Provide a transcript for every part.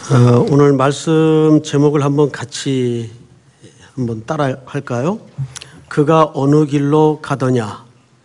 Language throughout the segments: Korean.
오늘 말씀 제목을 한번 같이 따라 할까요? 그가 어느 길로 가더냐.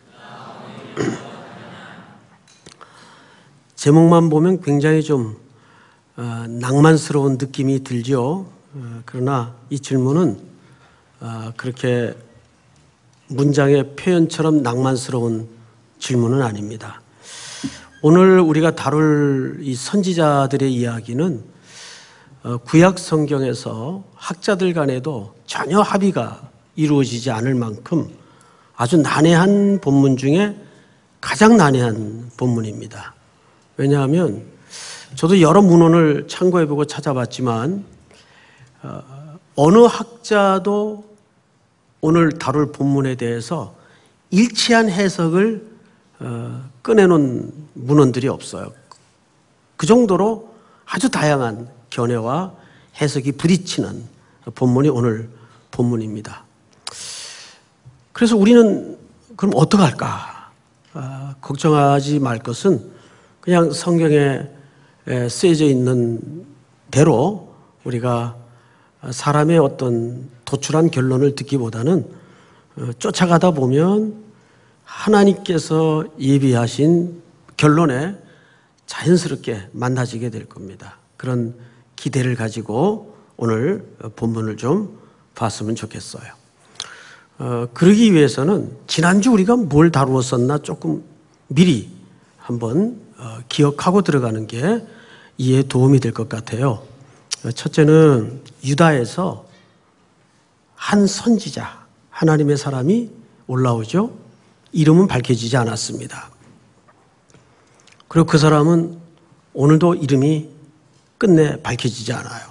제목만 보면 굉장히 좀 낭만스러운 느낌이 들죠. 그러나 이 질문은 그렇게 문장의 표현처럼 낭만스러운 질문은 아닙니다. 오늘 우리가 다룰 이 선지자들의 이야기는 구약 성경에서 학자들 간에도 전혀 합의가 이루어지지 않을 만큼 아주 난해한 본문 중에 가장 난해한 본문입니다. 왜냐하면 저도 여러 문헌을 참고해보고 찾아봤지만 어느 학자도 오늘 다룰 본문에 대해서 일치한 해석을 꺼내놓은 문헌들이 없어요. 그 정도로 아주 다양한 견해와 해석이 부딪히는 본문이 오늘 본문입니다. 그래서 우리는 그럼 어떡할까? 걱정하지 말 것은 그냥 성경에 쓰여져 있는 대로 우리가 사람의 어떤 도출한 결론을 듣기보다는 쫓아가다 보면 하나님께서 예비하신 결론에 자연스럽게 만나지게 될 겁니다. 그런 기대를 가지고 오늘 본문을 좀 봤으면 좋겠어요. 그러기 위해서는 지난주 우리가 뭘 다루었었나 조금 미리 한번 기억하고 들어가는 게 이해에 도움이 될 것 같아요. 첫째는 유다에서 한 선지자, 하나님의 사람이 올라오죠. 이름은 밝혀지지 않았습니다. 그리고 그 사람은 오늘도 이름이 끝내 밝혀지지 않아요.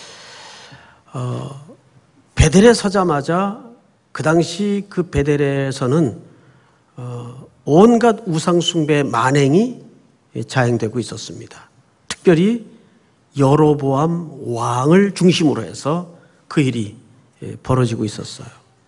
베델에 서자마자 그 당시 그 베델에서는 온갖 우상숭배 만행이 자행되고 있었습니다. 특별히 여로보암 왕을 중심으로 해서 그 일이 벌어지고 있었어요.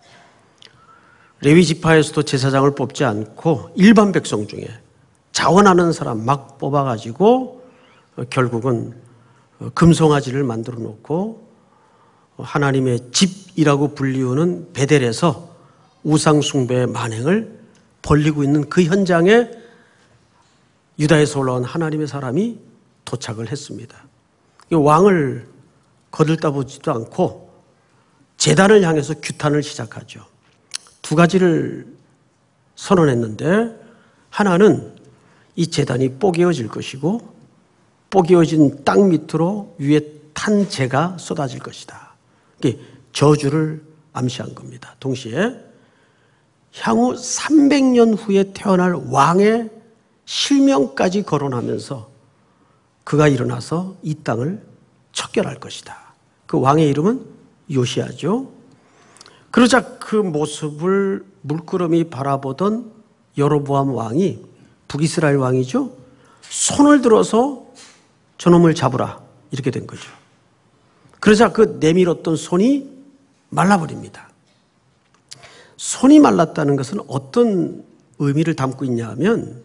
레위 지파에서도 제사장을 뽑지 않고 일반 백성 중에 자원하는 사람 막 뽑아가지고 결국은 금송아지를 만들어 놓고 하나님의 집이라고 불리우는 베델에서 우상숭배의 만행을 벌이고 있는 그 현장에 유다에서 올라온 하나님의 사람이 도착을 했습니다. 왕을 거들떠보지도 않고 제단을 향해서 규탄을 시작하죠. 두 가지를 선언했는데 하나는 이 제단이 뽀개어질 것이고 뽀개어진 땅 밑으로 위에 탄 재가 쏟아질 것이다. 이게 저주를 암시한 겁니다. 동시에 향후 300년 후에 태어날 왕의 실명까지 거론하면서 그가 일어나서 이 땅을 척결할 것이다. 그 왕의 이름은 요시야죠. 그러자 그 모습을 물끄러미 바라보던 여로보암 왕이 북이스라엘 왕이죠. 손을 들어서 저놈을 잡으라 이렇게 된 거죠. 그러자 그 내밀었던 손이 말라버립니다. 손이 말랐다는 것은 어떤 의미를 담고 있냐 하면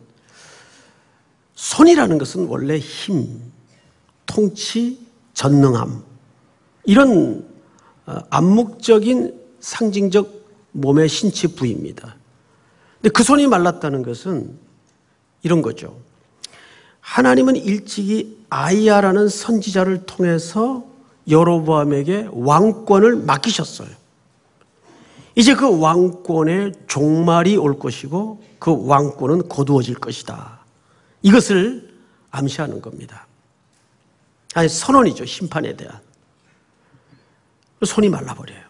손이라는 것은 원래 힘, 통치, 전능함 이런 암묵적인 상징적 몸의 신체 부위입니다. 근데 그 손이 말랐다는 것은 이런 거죠. 하나님은 일찍이 아이야라는 선지자를 통해서 여로보암에게 왕권을 맡기셨어요. 이제 그 왕권의 종말이 올 것이고 그 왕권은 거두어질 것이다. 이것을 암시하는 겁니다. 아니 선언이죠. 심판에 대한. 손이 말라버려요.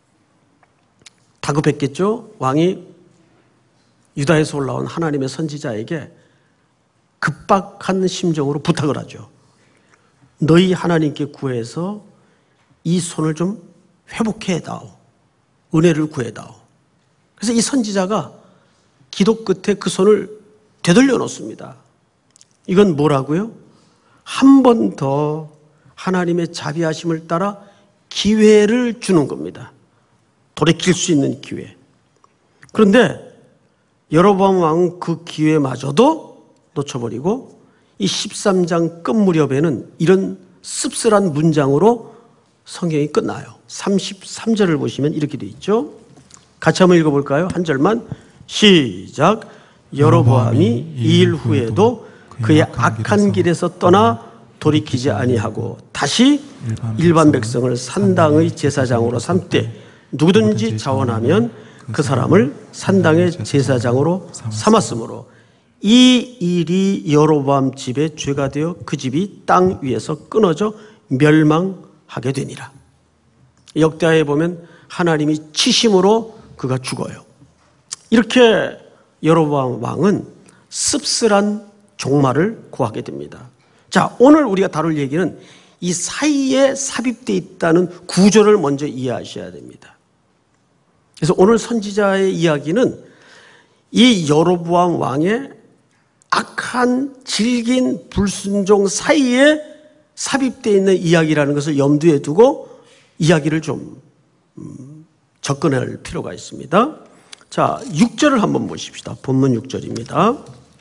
다급했겠죠. 왕이 유다에서 올라온 하나님의 선지자에게 급박한 심정으로 부탁을 하죠. 너희 하나님께 구해서 이 손을 좀 회복해다오. 은혜를 구해다오. 그래서 이 선지자가 기도 끝에 그 손을 되돌려 놓습니다. 이건 뭐라고요? 한 번 더 하나님의 자비하심을 따라 기회를 주는 겁니다. 돌이킬 수 있는 기회. 그런데 여로보암 왕은 그 기회마저도 놓쳐버리고 이 13장 끝 무렵에는 이런 씁쓸한 문장으로 성경이 끝나요. 33절을 보시면 이렇게 돼 있죠. 같이 한번 읽어볼까요? 한 절만 시작. 여로보암이 이 일 후에도 그의 악한 길에서 떠나 돌이키지 아니하고 다시 일반 백성을 산당의 제사장으로 삼되 누구든지 자원하면 그 사람을 산당의 제사장으로 삼았으므로 이 일이 여로보암 집의 죄가 되어 그 집이 땅 위에서 끊어져 멸망하게 되니라. 역대하에 보면 하나님이 치심으로 그가 죽어요. 이렇게 여로보암 왕은 씁쓸한 종말을 고하게 됩니다. 자, 오늘 우리가 다룰 얘기는 이 사이에 삽입되어 있다는 구조를 먼저 이해하셔야 됩니다. 그래서 오늘 선지자의 이야기는 이 여로보암 왕의 악한 질긴 불순종 사이에 삽입되어 있는 이야기라는 것을 염두에 두고 이야기를 좀 접근할 필요가 있습니다. 자, 6절을 한번 보십시다. 본문 6절입니다.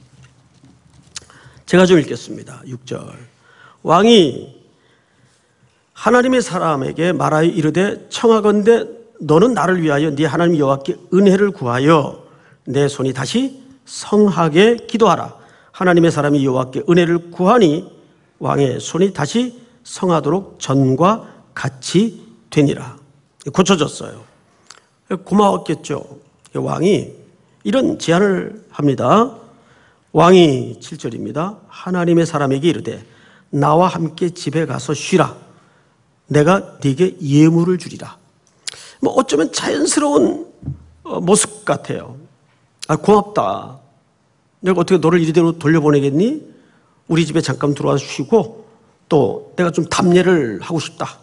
제가 좀 읽겠습니다. 6절. 왕이 하나님의 사람에게 말하여 이르되 청하건대 너는 나를 위하여 네 하나님 여호와께 은혜를 구하여 내 손이 다시 성하게 기도하라. 하나님의 사람이 여호와께 은혜를 구하니 왕의 손이 다시 성하도록 전과 같이 되니라. 고쳐졌어요. 고마웠겠죠. 왕이 이런 제안을 합니다. 왕이 7절입니다. 하나님의 사람에게 이르되 나와 함께 집에 가서 쉬라. 내가 네게 예물을 주리라. 뭐 어쩌면 자연스러운 모습 같아요. 아, 고맙다. 내가 어떻게 너를 이리대로 돌려보내겠니? 우리 집에 잠깐 들어와서 쉬고 또 내가 좀 답례를 하고 싶다.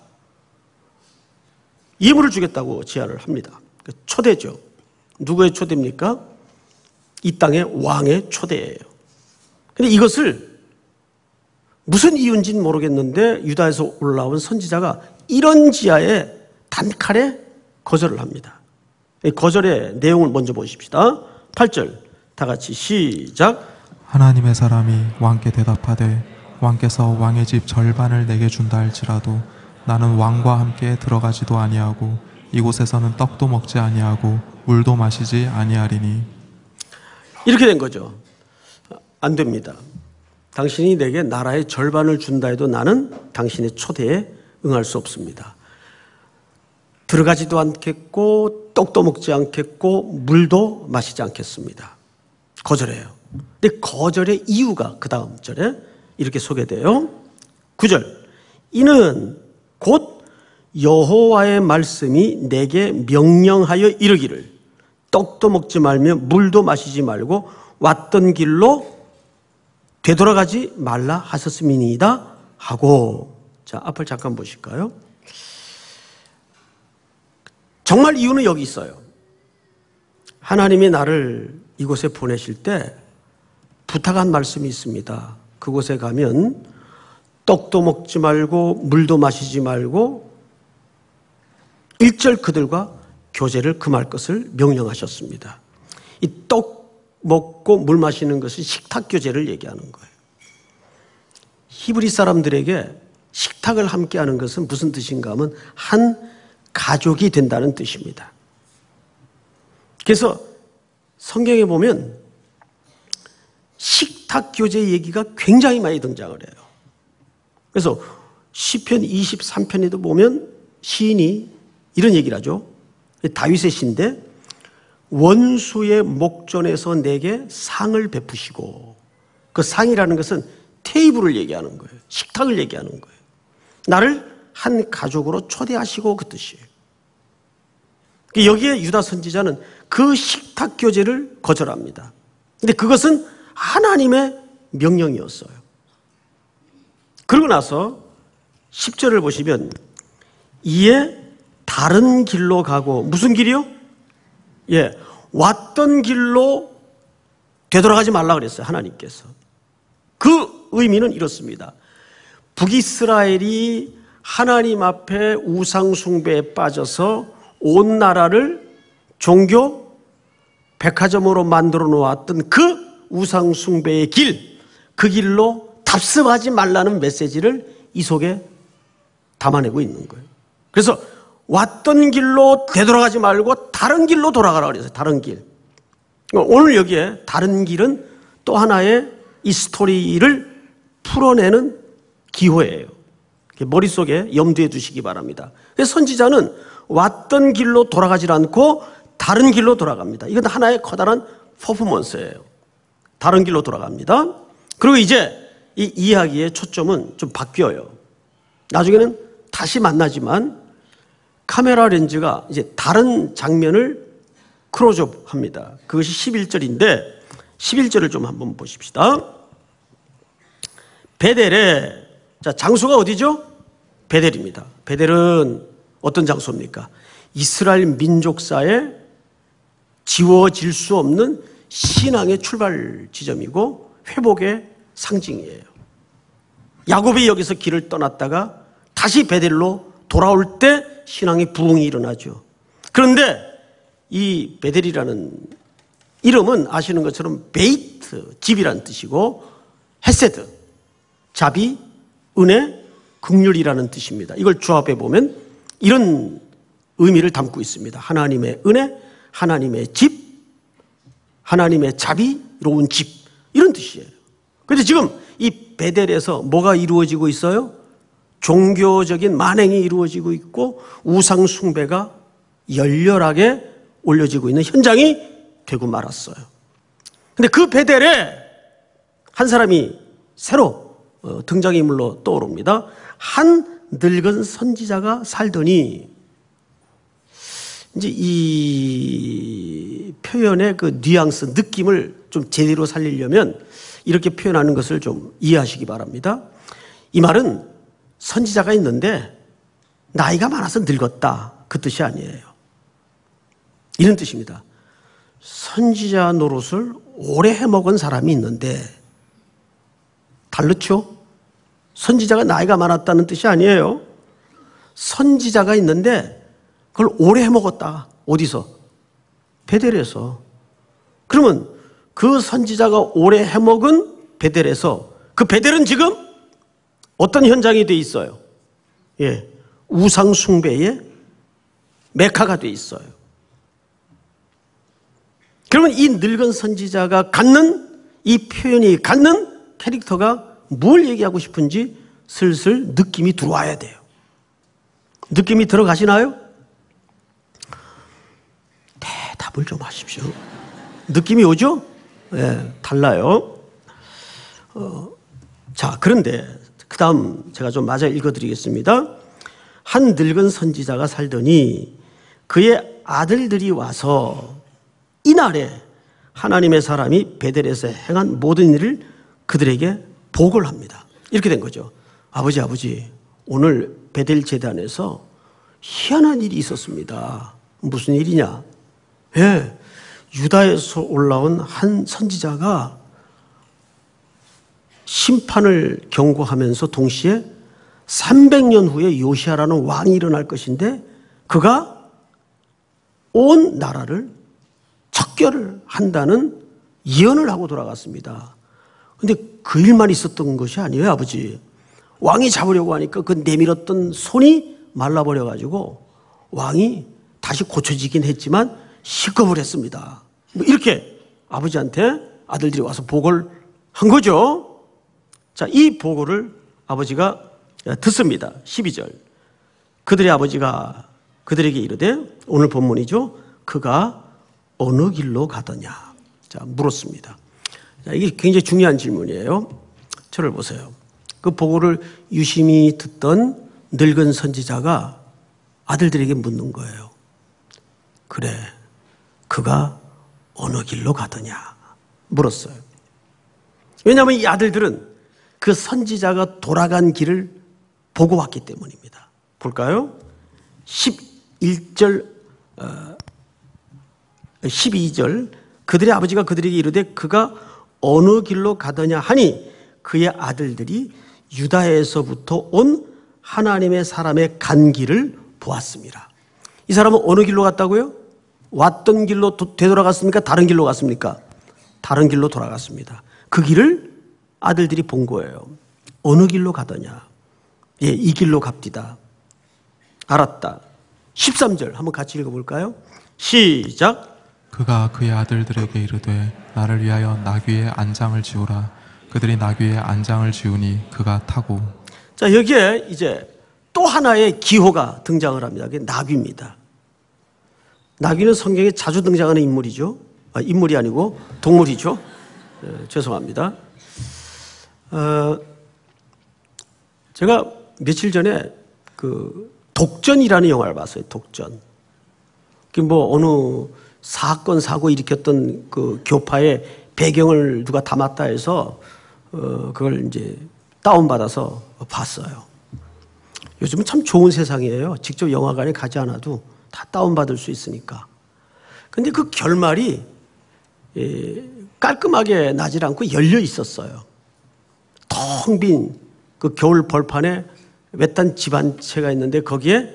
예물을 주겠다고 제안을 합니다. 초대죠. 누구의 초대입니까? 이 땅의 왕의 초대예요. 그런데 이것을 무슨 이유인지는 모르겠는데 유다에서 올라온 선지자가 이런 지하에 단칼에 거절을 합니다. 거절의 내용을 먼저 보십시다. 8절 다 같이 시작. 하나님의 사람이 왕께 대답하되 왕께서 왕의 집 절반을 내게 준다 할지라도 나는 왕과 함께 들어가지도 아니하고 이곳에서는 떡도 먹지 아니하고 물도 마시지 아니하리니. 이렇게 된 거죠. 안 됩니다. 당신이 내게 나라의 절반을 준다 해도 나는 당신의 초대에 응할 수 없습니다. 들어가지도 않겠고 떡도 먹지 않겠고 물도 마시지 않겠습니다. 거절해요. 근데 거절의 이유가 그 다음 절에 이렇게 소개돼요. 9절 이는 곧 여호와의 말씀이 내게 명령하여 이르기를 떡도 먹지 말며 물도 마시지 말고 왔던 길로 되돌아가지 말라 하셨음이니이다 하고. 자, 앞을 잠깐 보실까요? 정말 이유는 여기 있어요. 하나님이 나를 이곳에 보내실 때 부탁한 말씀이 있습니다. 그곳에 가면 떡도 먹지 말고 물도 마시지 말고 1절 그들과 교제를 금할 것을 명령하셨습니다. 이 떡 먹고 물 마시는 것은 식탁 교제를 얘기하는 거예요. 히브리 사람들에게 식탁을 함께하는 것은 무슨 뜻인가 하면 한 가족이 된다는 뜻입니다. 그래서 성경에 보면 식탁 교제 얘기가 굉장히 많이 등장을 해요. 그래서 시편 23편에도 보면 시인이 이런 얘기를 하죠. 다윗의 시인데 원수의 목전에서 내게 상을 베푸시고, 그 상이라는 것은 테이블을 얘기하는 거예요. 식탁을 얘기하는 거예요. 나를 한 가족으로 초대하시고 그 뜻이에요. 여기에 유다 선지자는 그 식탁 교제를 거절합니다. 근데 그것은 하나님의 명령이었어요. 그러고 나서 10절을 보시면 이에 다른 길로 가고, 무슨 길이요? 예, 왔던 길로 되돌아가지 말라 그랬어요. 하나님께서. 그 의미는 이렇습니다. 북이스라엘이 하나님 앞에 우상 숭배에 빠져서 온 나라를 종교 백화점으로 만들어 놓았던 그 우상 숭배의 길, 그 길로 답습하지 말라는 메시지를 이 속에 담아내고 있는 거예요. 그래서 왔던 길로 되돌아가지 말고 다른 길로 돌아가라 그랬어요. 다른 길. 오늘 여기에 다른 길은 또 하나의 이 스토리를 풀어내는 기호예요. 머릿속에 염두에 두시기 바랍니다. 그래서 선지자는 왔던 길로 돌아가지 않고 다른 길로 돌아갑니다. 이건 하나의 커다란 퍼포먼스예요. 다른 길로 돌아갑니다. 그리고 이제 이 이야기의 초점은 좀 바뀌어요. 나중에는 다시 만나지만 카메라 렌즈가 이제 다른 장면을 크로즈업 합니다. 그것이 11절인데 11절을 좀 한번 보십시다. 베델에, 자, 장소가 어디죠? 베델입니다. 베델은 어떤 장소입니까? 이스라엘 민족사에 지워질 수 없는 신앙의 출발 지점이고 회복의 상징이에요. 야곱이 여기서 길을 떠났다가 다시 베델로 돌아올 때 신앙의 부흥이 일어나죠. 그런데 이 베델이라는 이름은 아시는 것처럼 베이트, 집이라는 뜻이고 헤세드, 자비, 은혜, 긍휼이라는 뜻입니다. 이걸 조합해 보면 이런 의미를 담고 있습니다. 하나님의 은혜, 하나님의 집, 하나님의 자비로운 집, 이런 뜻이에요. 그런데 지금 이 베델에서 뭐가 이루어지고 있어요? 종교적인 만행이 이루어지고 있고 우상 숭배가 열렬하게 올려지고 있는 현장이 되고 말았어요. 근데 그 베델에 한 사람이 새로 등장인물로 떠오릅니다. 한 늙은 선지자가 살더니, 이제 이 표현의 그 뉘앙스, 느낌을 좀 제대로 살리려면 이렇게 표현하는 것을 좀 이해하시기 바랍니다. 이 말은 선지자가 있는데 나이가 많아서 늙었다, 그 뜻이 아니에요. 이런 뜻입니다. 선지자 노릇을 오래 해먹은 사람이 있는데, 다르죠? 선지자가 나이가 많았다는 뜻이 아니에요. 선지자가 있는데 그걸 오래 해먹었다. 어디서? 베델에서. 그러면 그 선지자가 오래 해먹은 베델에서, 그 베델은 지금 어떤 현장이 돼 있어요? 예, 우상 숭배의 메카가 돼 있어요. 그러면 이 늙은 선지자가 갖는, 이 표현이 갖는 캐릭터가 뭘 얘기하고 싶은지 슬슬 느낌이 들어와야 돼요. 느낌이 들어가시나요? 대답을 좀 하십시오. 느낌이 오죠? 네, 달라요. 자, 그런데 그 다음 제가 좀 맞아 읽어드리겠습니다. 한 늙은 선지자가 살더니 그의 아들들이 와서 이날에 하나님의 사람이 베델에서 행한 모든 일을 그들에게 보고를 합니다. 이렇게 된 거죠. 아버지, 오늘 베델 제단에서 희한한 일이 있었습니다. 무슨 일이냐? 예, 유다에서 올라온 한 선지자가 심판을 경고하면서 동시에 300년 후에 요시아라는 왕이 일어날 것인데 그가 온 나라를 척결을 한다는 예언을 하고 돌아갔습니다. 근데 그 일만 있었던 것이 아니에요, 아버지. 왕이 잡으려고 하니까 그 내밀었던 손이 말라버려가지고 왕이 다시 고쳐지긴 했지만 식겁을 했습니다. 뭐 이렇게 아버지한테 아들들이 와서 보고를 한 거죠. 자, 이 보고를 아버지가 듣습니다. 12절. 그들의 아버지가 그들에게 이르되, 오늘 본문이죠. 그가 어느 길로 가더냐? 자, 물었습니다. 자, 이게 굉장히 중요한 질문이에요. 저를 보세요. 그 보고를 유심히 듣던 늙은 선지자가 아들들에게 묻는 거예요. 그래, 그가 어느 길로 가더냐? 물었어요. 왜냐하면 이 아들들은 그 선지자가 돌아간 길을 보고 왔기 때문입니다. 볼까요? 11절, 12절. 그들의 아버지가 그들에게 이르되 그가 어느 길로 가더냐 하니 그의 아들들이 유다에서부터 온 하나님의 사람의 간 길을 보았습니다. 이 사람은 어느 길로 갔다고요? 왔던 길로 되돌아갔습니까? 다른 길로 갔습니까? 다른 길로 돌아갔습니다. 그 길을 아들들이 본 거예요. 어느 길로 가더냐? 예, 이 길로 갑디다. 알았다. 13절 한번 같이 읽어볼까요? 시작. 그가 그의 아들들에게 이르되 나를 위하여 나귀의 안장을 지우라. 그들이 나귀의 안장을 지우니 그가 타고. 자, 여기에 이제 또 하나의 기호가 등장을 합니다. 그게 나귀입니다. 나귀는 성경에 자주 등장하는 인물이죠. 인물이 아니고 동물이죠. 죄송합니다. 제가 며칠 전에 그 독전이라는 영화를 봤어요. 독전. 그 뭐 어느 사건 사고 일으켰던 그 교파의 배경을 누가 담았다 해서 그걸 이제 다운받아서 봤어요. 요즘은 참 좋은 세상이에요. 직접 영화관에 가지 않아도 다 다운받을 수 있으니까. 근데 그 결말이 깔끔하게 나질 않고 열려 있었어요. 텅 빈 그 겨울 벌판에 외딴 집 한 채가 있는데 거기에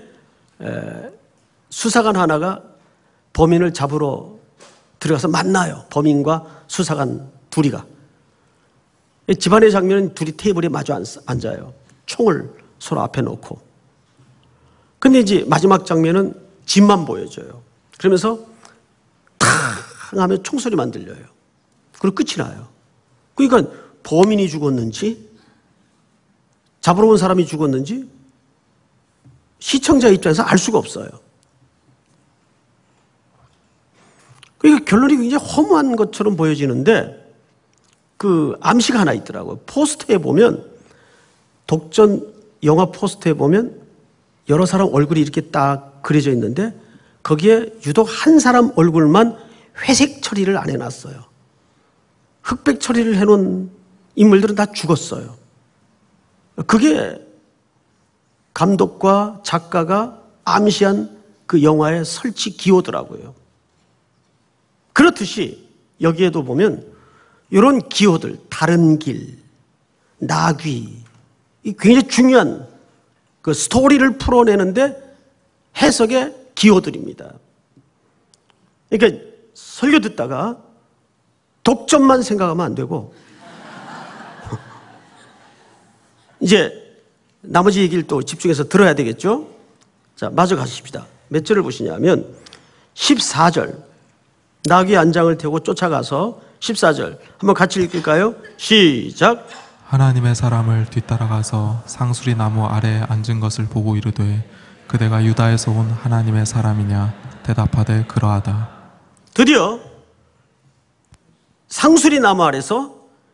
수사관 하나가 범인을 잡으러 들어가서 만나요. 범인과 수사관 둘이가. 집안의 장면은 둘이 테이블에 마주 앉아요. 총을 서로 앞에 놓고. 근데 이제 마지막 장면은 집만 보여줘요. 그러면서 탕 하면 총소리만 들려요. 그리고 끝이 나요. 그러니까 범인이 죽었는지 잡으러 온 사람이 죽었는지 시청자 입장에서 알 수가 없어요. 그러니까 결론이 굉장히 허무한 것처럼 보여지는데 그 암시가 하나 있더라고요. 포스터에 보면 독전 영화 포스터에 보면 여러 사람 얼굴이 이렇게 딱 그려져 있는데 거기에 유독 한 사람 얼굴만 회색 처리를 안 해놨어요. 흑백 처리를 해놓은 인물들은 다 죽었어요. 그게 감독과 작가가 암시한 그 영화의 설치 기호더라고요. 그렇듯이 여기에도 보면 이런 기호들, 다른 길, 나귀, 이 굉장히 중요한 그 스토리를 풀어내는데 해석의 기호들입니다. 그러니까 설교 듣다가 독점만 생각하면 안 되고 이제 나머지 얘기를 또 집중해서 들어야 되겠죠? 자, 마저 가십시다. 몇 절을 보시냐면 14절 나귀 안장을 태우고 쫓아가서 14절 한번 같이 읽을까요? 시작. 하나님의 사람을 뒤따라가서 상수리 나무 아래에 앉은 것을 보고 이르되 그대가 유다에서 온 하나님의 사람이냐 대답하되 그러하다. 드디어 상수리 나무 아래서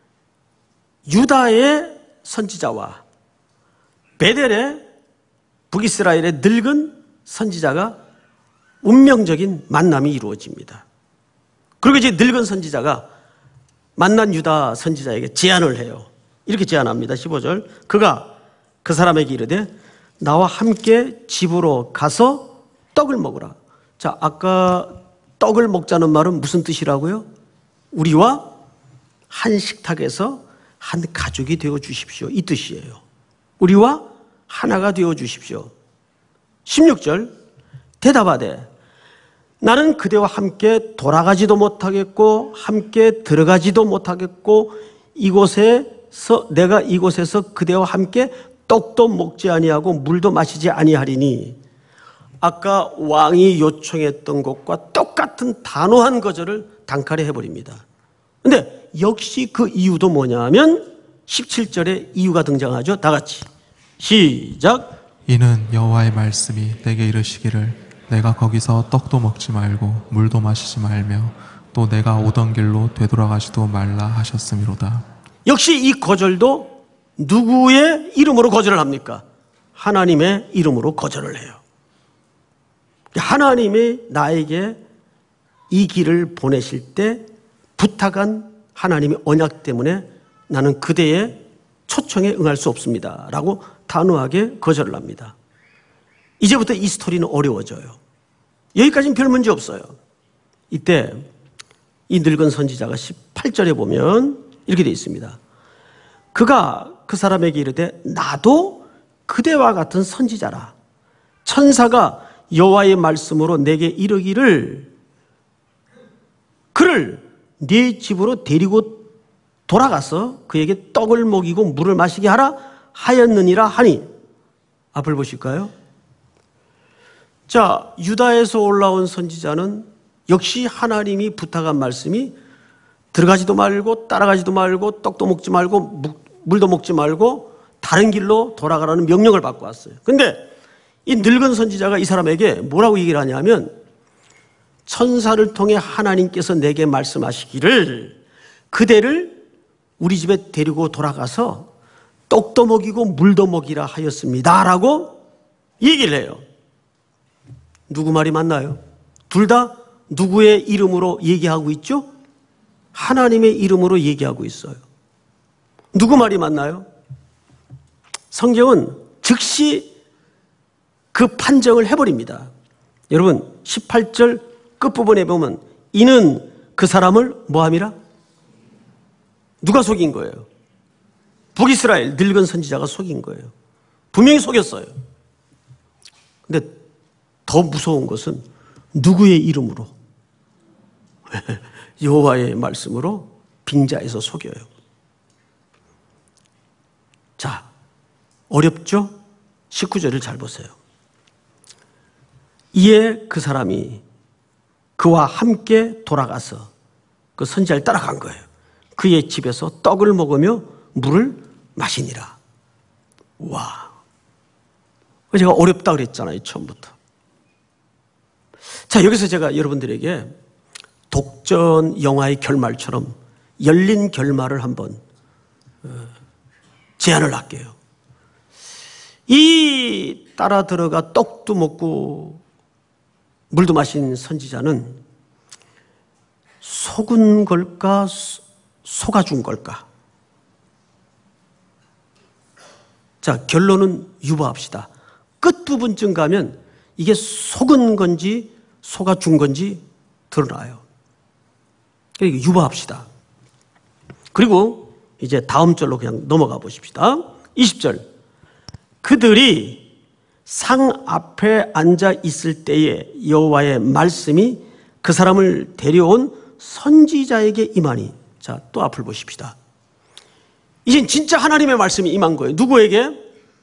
유다의 선지자와 베델의 북이스라엘의 늙은 선지자가 운명적인 만남이 이루어집니다. 그리고 이제 늙은 선지자가 만난 유다 선지자에게 제안을 해요. 이렇게 제안합니다. 15절. 그가 그 사람에게 이르되 나와 함께 집으로 가서 떡을 먹으라. 자, 아까 떡을 먹자는 말은 무슨 뜻이라고요? 우리와 한 식탁에서 한 가족이 되어 주십시오. 이 뜻이에요. 우리와 하나가 되어 주십시오. 16절. 대답하되 나는 그대와 함께 돌아가지도 못하겠고 함께 들어가지도 못하겠고 내가 이곳에서 그대와 함께 떡도 먹지 아니하고 물도 마시지 아니하리니. 아까 왕이 요청했던 것과 똑같은 단호한 거절을 단칼에 해버립니다. 근데 역시 그 이유도 뭐냐 하면 17절에 이유가 등장하죠. 다 같이 시작. 이는 여호와의 말씀이 내게 이르시기를 내가 거기서 떡도 먹지 말고 물도 마시지 말며 또 내가 오던 길로 되돌아가지도 말라 하셨음이로다. 역시 이 거절도 누구의 이름으로 거절을 합니까? 하나님의 이름으로 거절을 해요. 하나님이 나에게 이 길을 보내실 때 부탁한 하나님의 언약 때문에 나는 그대의 초청에 응할 수 없습니다 라고 단호하게 거절을 합니다. 이제부터 이 스토리는 어려워져요. 여기까지는 별 문제 없어요. 이때 이 늙은 선지자가 18절에 보면 이렇게 되어 있습니다. 그가 그 사람에게 이르되 나도 그대와 같은 선지자라. 천사가 여호와의 말씀으로 내게 이르기를 그를 네 집으로 데리고 돌아가서 그에게 떡을 먹이고 물을 마시게 하라 하였느니라 하니. 앞을 보실까요? 자, 유다에서 올라온 선지자는 역시 하나님이 부탁한 말씀이 들어가지도 말고 따라가지도 말고 떡도 먹지 말고 물도 먹지 말고 다른 길로 돌아가라는 명령을 받고 왔어요. 근데 이 늙은 선지자가 이 사람에게 뭐라고 얘기를 하냐면, 천사를 통해 하나님께서 내게 말씀하시기를 그대를 우리 집에 데리고 돌아가서 떡도 먹이고 물도 먹이라 하였습니다 라고 얘기를 해요. 누구 말이 맞나요? 둘 다 누구의 이름으로 얘기하고 있죠? 하나님의 이름으로 얘기하고 있어요. 누구 말이 맞나요? 성경은 즉시 그 판정을 해버립니다. 여러분 18절 끝부분에 보면 이는 그 사람을 뭐함이라? 누가 속인 거예요? 북이스라엘 늙은 선지자가 속인 거예요. 분명히 속였어요. 근데 더 무서운 것은 누구의 이름으로? 여호와의 말씀으로 빙자해서 속여요. 자, 어렵죠? 19절을 잘 보세요. 이에 그 사람이 그와 함께 돌아가서 그 선지자를 따라간 거예요. 그의 집에서 떡을 먹으며 물을 마시니라. 와, 제가 어렵다 그랬잖아요, 처음부터. 자, 여기서 제가 여러분들에게 독전 영화의 결말처럼 열린 결말을 한번 제안을 할게요. 이 따라 들어가 떡도 먹고 물도 마신 선지자는 속은 걸까, 속아준 걸까? 자, 결론은 유보합시다. 끝부분쯤 가면 이게 속은 건지 속아준 건지 드러나요. 그러니까 유보합시다. 그리고 이제 다음 절로 그냥 넘어가 보십시다. 20절. 그들이 상 앞에 앉아 있을 때에 여호와의 말씀이 그 사람을 데려온 선지자에게 임하니. 자, 또 앞을 보십시다. 이젠 진짜 하나님의 말씀이 임한 거예요. 누구에게?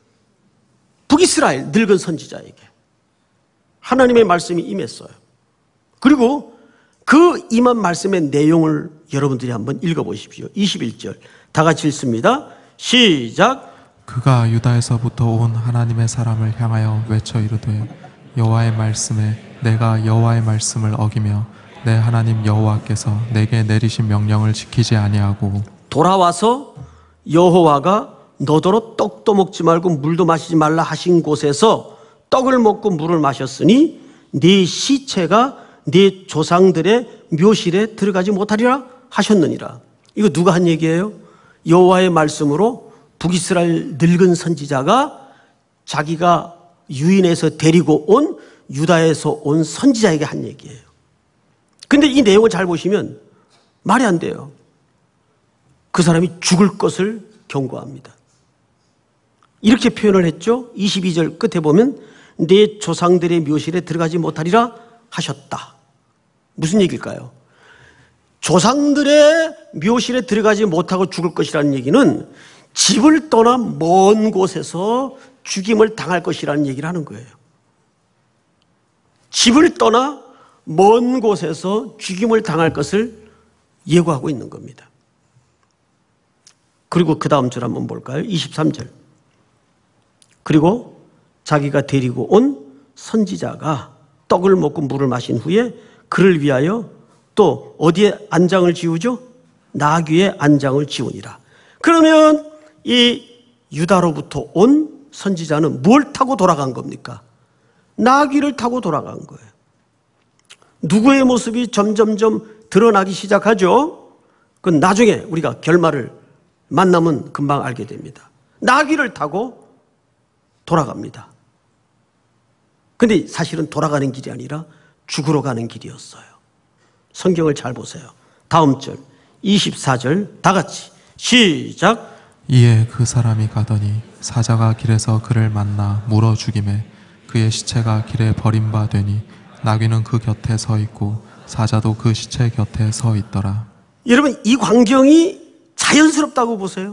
북이스라엘 늙은 선지자에게 하나님의 말씀이 임했어요. 그리고 그 임한 말씀의 내용을 여러분들이 한번 읽어보십시오. 21절 다 같이 읽습니다. 시작. 그가 유다에서부터 온 하나님의 사람을 향하여 외쳐 이르되 여호와의 말씀에 내가 여호와의 말씀을 어기며 내 하나님 여호와께서 내게 내리신 명령을 지키지 아니하고 돌아와서 여호와가 너더러 떡도 먹지 말고 물도 마시지 말라 하신 곳에서 떡을 먹고 물을 마셨으니 네 시체가 네 조상들의 묘실에 들어가지 못하리라 하셨느니라. 이거 누가 한 얘기예요? 여호와의 말씀으로 북이스라엘 늙은 선지자가 자기가 유인해서 데리고 온 유다에서 온 선지자에게 한 얘기예요. 근데 이 내용을 잘 보시면 말이 안 돼요. 그 사람이 죽을 것을 경고합니다. 이렇게 표현을 했죠. 22절 끝에 보면 내 조상들의 묘실에 들어가지 못하리라 하셨다. 무슨 얘기일까요? 조상들의 묘실에 들어가지 못하고 죽을 것이라는 얘기는 집을 떠나 먼 곳에서 죽임을 당할 것이라는 얘기를 하는 거예요. 집을 떠나 먼 곳에서 죽임을 당할 것을 예고하고 있는 겁니다. 그리고 그 다음 절 한번 볼까요? 23절. 그리고 자기가 데리고 온 선지자가 떡을 먹고 물을 마신 후에 그를 위하여 또 어디에 안장을 지우죠? 나귀에 안장을 지우니라. 그러면 이 유다로부터 온 선지자는 뭘 타고 돌아간 겁니까? 나귀를 타고 돌아간 거예요. 누구의 모습이 점점점 드러나기 시작하죠? 그건 나중에 우리가 결말을 만나면 금방 알게 됩니다. 나귀를 타고 돌아갑니다. 근데 사실은 돌아가는 길이 아니라 죽으러 가는 길이었어요. 성경을 잘 보세요. 다음 절 24절 다 같이 시작. 이에 그 사람이 가더니 사자가 길에서 그를 만나 물어 죽이매 그의 시체가 길에 버림받되니 나귀는 그 곁에 서 있고 사자도 그 시체 곁에 서 있더라. 여러분 이 광경이 자연스럽다고 보세요.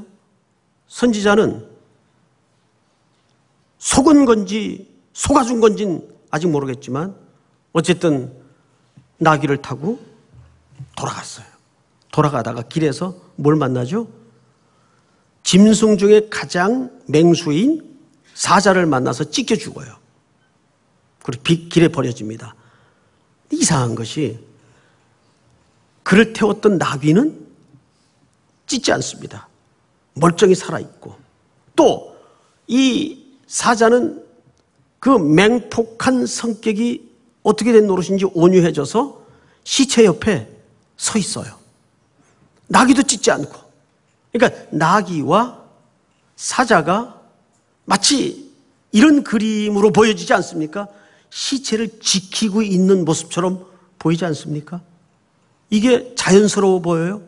선지자는 속은 건지 속아준 건지는 아직 모르겠지만 어쨌든 나귀를 타고 돌아갔어요. 돌아가다가 길에서 뭘 만나죠? 짐승 중에 가장 맹수인 사자를 만나서 찢겨 죽어요. 그리고 길에 버려집니다. 이상한 것이 그를 태웠던 나귀는 찢지 않습니다. 멀쩡히 살아있고, 또 이 사자는 그 맹폭한 성격이 어떻게 된 노릇인지 온유해져서 시체 옆에 서 있어요. 나귀도 찢지 않고. 그러니까 나귀와 사자가 마치 이런 그림으로 보여지지 않습니까? 시체를 지키고 있는 모습처럼 보이지 않습니까? 이게 자연스러워 보여요?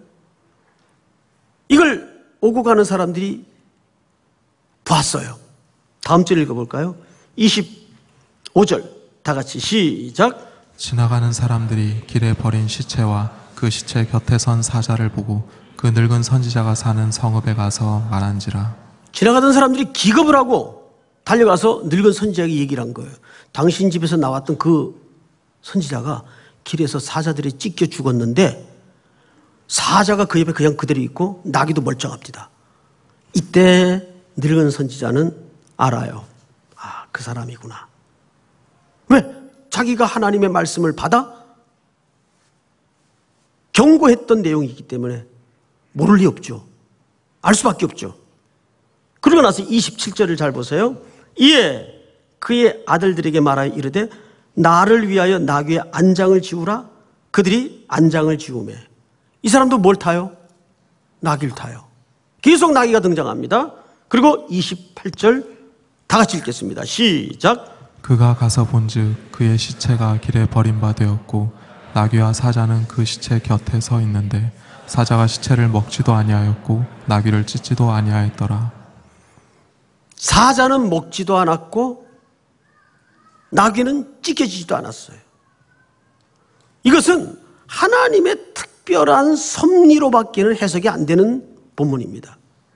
이걸 오고 가는 사람들이 봤어요. 다음 절 읽어볼까요? 25절 다 같이 시작. 지나가는 사람들이 길에 버린 시체와 그 시체 곁에 선 사자를 보고 그 늙은 선지자가 사는 성읍에 가서 말한지라. 지나가던 사람들이 기겁을 하고 달려가서 늙은 선지자에게 얘기를 한 거예요. 당신 집에서 나왔던 그 선지자가 길에서 사자들이 찢겨 죽었는데 사자가 그 옆에 그냥 그대로 있고 나귀도 멀쩡합니다. 이때 늙은 선지자는 알아요. 아, 그 사람이구나. 왜? 자기가 하나님의 말씀을 받아 경고했던 내용이기 때문에 모를 리 없죠. 알 수밖에 없죠. 그러고 나서 27절을 잘 보세요. 이에 그의 아들들에게 말하여 이르되 나를 위하여 나귀의 안장을 지우라. 그들이 안장을 지우매. 이 사람도 뭘 타요? 나귀를 타요. 계속 나귀가 등장합니다. 그리고 28절 다 같이 읽겠습니다. 시작. 그가 가서 본즉 그의 시체가 길에 버림받았고 나귀와 사자는 그 시체 곁에 서 있는데 사자가 시체를 먹지도 아니하였고 나귀를 찢지도 아니하였더라. 사자는 먹지도 않았고 나귀는 찢겨지지도 않았어요. 이것은 하나님의 특별한 섭리로밖에는 해석이 안 되는 본문입니다.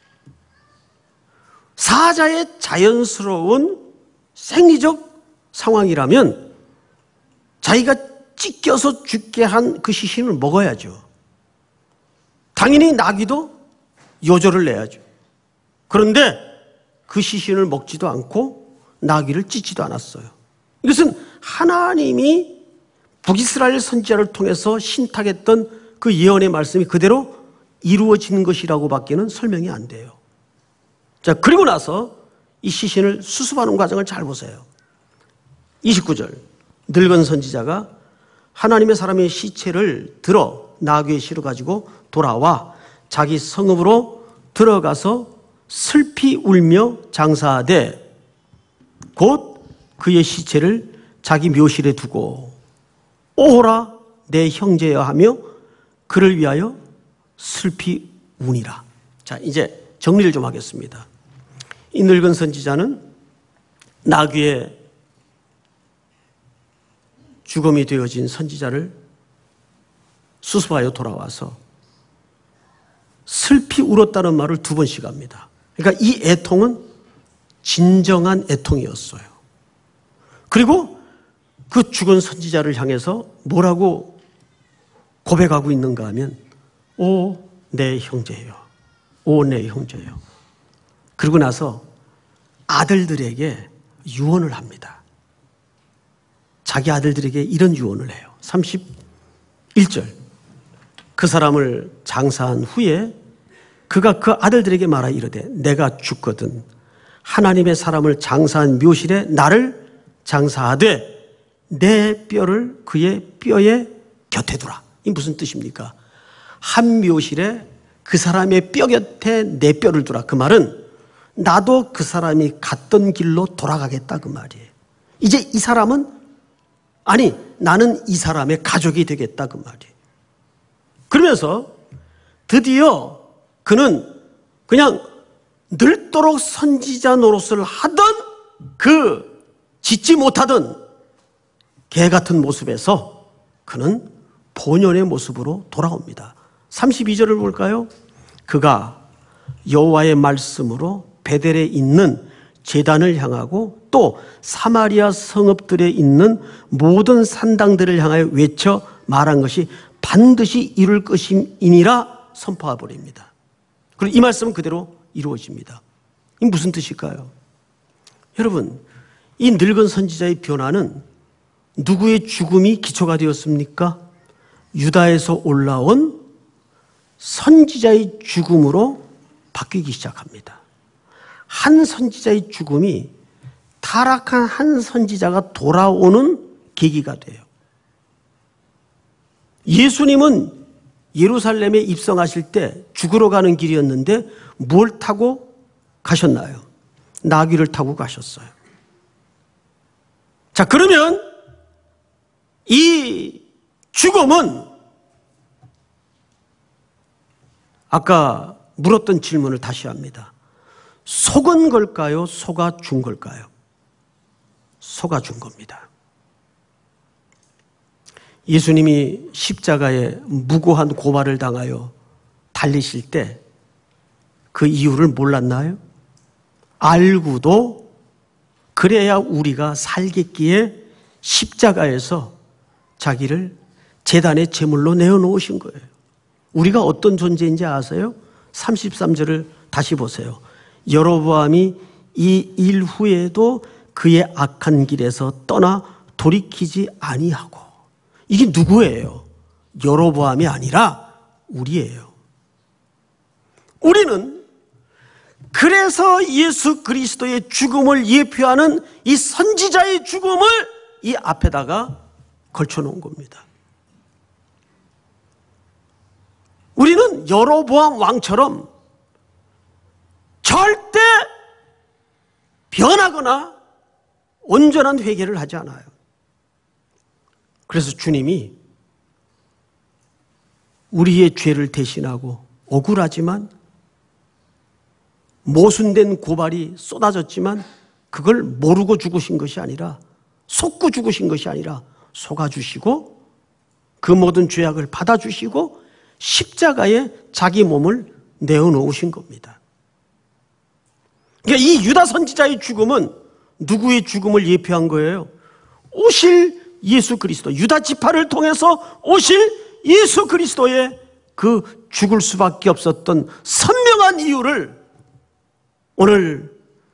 사자의 자연스러운 생리적 상황이라면 자기가 찢겨서 죽게 한 그 시신을 먹어야죠. 당연히 나귀도 요절을 내야죠. 그런데 그 시신을 먹지도 않고 나귀를 찢지도 않았어요. 이것은 하나님이 북이스라엘 선지자를 통해서 신탁했던 그 예언의 말씀이 그대로 이루어지는 것이라고 밖에는 설명이 안 돼요. 자, 그리고 나서 이 시신을 수습하는 과정을 잘 보세요. 29절 늙은 선지자가 하나님의 사람의 시체를 들어 나귀에 실어가지고 돌아와 자기 성읍으로 들어가서 슬피 울며 장사하되 곧 그의 시체를 자기 묘실에 두고 오호라 내 형제여 하며 그를 위하여 슬피 우니라. 자, 이제 정리를 좀 하겠습니다. 이 늙은 선지자는 나귀의 죽음이 되어진 선지자를 수습하여 돌아와서 슬피 울었다는 말을 2번씩 합니다. 그러니까 이 애통은 진정한 애통이었어요. 그리고 그 죽은 선지자를 향해서 뭐라고 고백하고 있는가 하면 오 내 형제여, 오 내 형제여. 그리고 나서 아들들에게 유언을 합니다. 자기 아들들에게 이런 유언을 해요. 31절 그 사람을 장사한 후에 그가 그 아들들에게 말하 이르되 내가 죽거든 하나님의 사람을 장사한 묘실에 나를 장사하되 내 뼈를 그의 뼈에 곁에 두라. 이 무슨 뜻입니까? 한 묘실에 그 사람의 뼈 곁에 내 뼈를 두라. 그 말은 나도 그 사람이 갔던 길로 돌아가겠다 그 말이에요. 이제 이 사람은 아니 나는 이 사람의 가족이 되겠다 그 말이에요. 그러면서 드디어 그는 그냥 늙도록 선지자 노릇을 하던 그 짓지 못하던 개 같은 모습에서 그는 본연의 모습으로 돌아옵니다. 32절을 볼까요? 그가 여호와의 말씀으로 베델에 있는 제단을 향하고 또 사마리아 성읍들에 있는 모든 산당들을 향하여 외쳐 말한 것이 반드시 이룰 것임이니라 선포해 버립니다. 그리고 이 말씀은 그대로 이루어집니다. 이 무슨 뜻일까요? 여러분, 이 늙은 선지자의 변화는 누구의 죽음이 기초가 되었습니까? 유다에서 올라온 선지자의 죽음으로 바뀌기 시작합니다. 한 선지자의 죽음이 타락한 한 선지자가 돌아오는 계기가 돼요. 예수님은 예루살렘에 입성하실 때 죽으러 가는 길이었는데 뭘 타고 가셨나요? 나귀를 타고 가셨어요. 자, 그러면 이 죽음은 아까 물었던 질문을 다시 합니다. 속은 걸까요? 속아 준 걸까요? 속아 준 겁니다. 예수님이 십자가에 무고한 고발을 당하여 달리실 때 그 이유를 몰랐나요? 알고도 그래야 우리가 살겠기에 십자가에서 자기를 제단의 제물로 내어놓으신 거예요. 우리가 어떤 존재인지 아세요? 33절을 다시 보세요. 여로보암이 이 일 후에도 그의 악한 길에서 떠나 돌이키지 아니하고. 이게 누구예요? 여로보암이 아니라 우리예요. 우리는 그래서 예수 그리스도의 죽음을 예표하는 이 선지자의 죽음을 이 앞에다가 걸쳐놓은 겁니다. 우리는 여로보암 왕처럼 절대 변하거나 온전한 회개를 하지 않아요. 그래서 주님이 우리의 죄를 대신하고 억울하지만 모순된 고발이 쏟아졌지만 그걸 모르고 죽으신 것이 아니라 속고 죽으신 것이 아니라 속아주시고 그 모든 죄악을 받아주시고 십자가에 자기 몸을 내어놓으신 겁니다. 그러니까 이 유다 선지자의 죽음은 누구의 죽음을 예표한 거예요? 오실 예수 그리스도, 유다 지파를 통해서 오실 예수 그리스도의 그 죽을 수밖에 없었던 선명한 이유를 오늘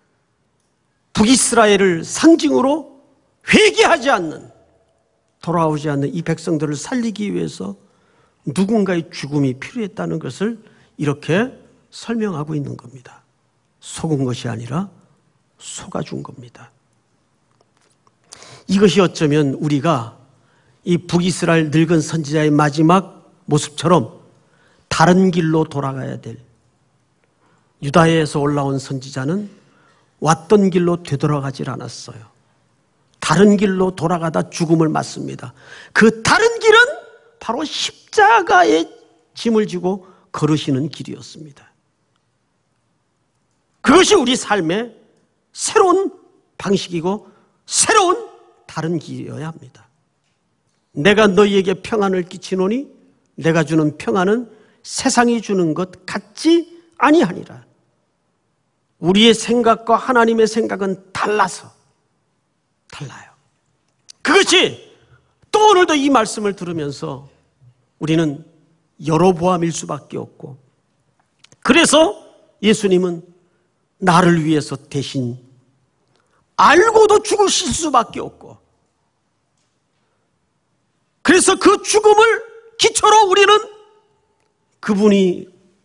북이스라엘을 상징으로 회개하지 않는, 돌아오지 않는 이 백성들을 살리기 위해서 누군가의 죽음이 필요했다는 것을 이렇게 설명하고 있는 겁니다. 속은 것이 아니라 속아준 겁니다. 이것이 어쩌면 우리가 이 북이스라엘 늙은 선지자의 마지막 모습처럼 다른 길로 돌아가야 될, 유다에서 올라온 선지자는 왔던 길로 되돌아가질 않았어요. 다른 길로 돌아가다 죽음을 맞습니다. 그 다른 길은 바로 십자가에 짐을 지고 걸으시는 길이었습니다. 그것이 우리 삶의 새로운 방식이고 새로운 다른 길이어야 합니다. 내가 너희에게 평안을 끼치노니 내가 주는 평안은 세상이 주는 것 같지 아니하니라. 우리의 생각과 하나님의 생각은 달라요. 그것이 또 오늘도 이 말씀을 들으면서 우리는 여로보암일 수밖에 없고, 그래서 예수님은 나를 위해서 대신 알고도 죽으실 수밖에 없고, 그래서 그 죽음을 기초로 우리는 그분이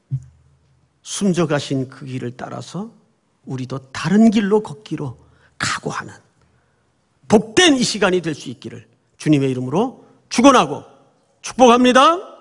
숨져가신 그 길을 따라서 우리도 다른 길로 걷기로 각오하는 복된 이 시간이 될 수 있기를 주님의 이름으로 축원하고 축복합니다.